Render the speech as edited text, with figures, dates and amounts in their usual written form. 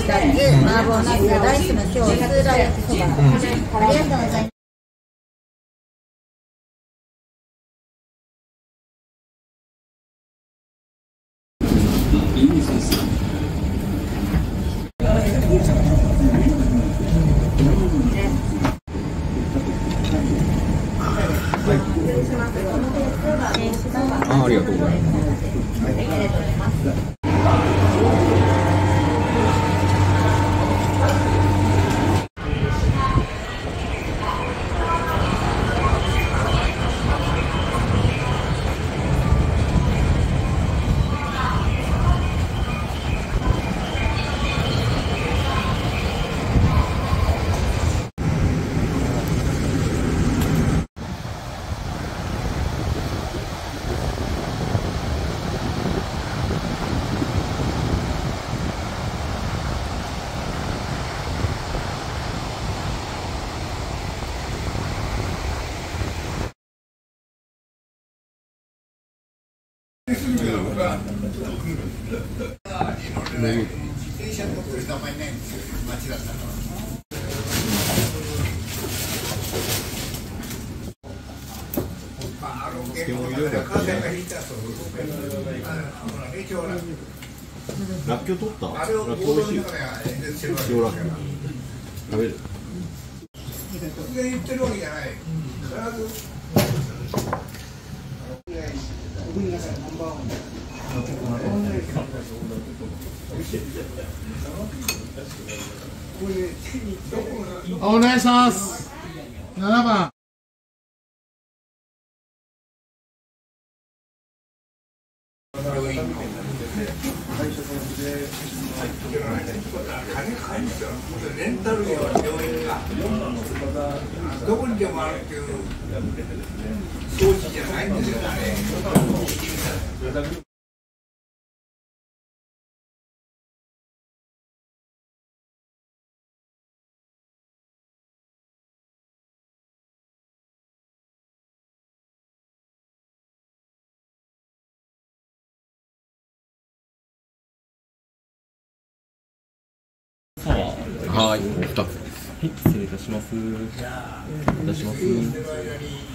した麻婆ナスライスの今日スーラー焼きそば、ありがとうございます。 ありがとうございます。らっきょう取った？らっきょう美味しいよ。塩らっきょう。食べる？突然言ってるわけじゃない。 お願いします。7番。 レンタル料は病院がどこにでもあるっていう装置じゃないんですよね。 はい、お二つ。 はい、失礼いたします。お願いいたします。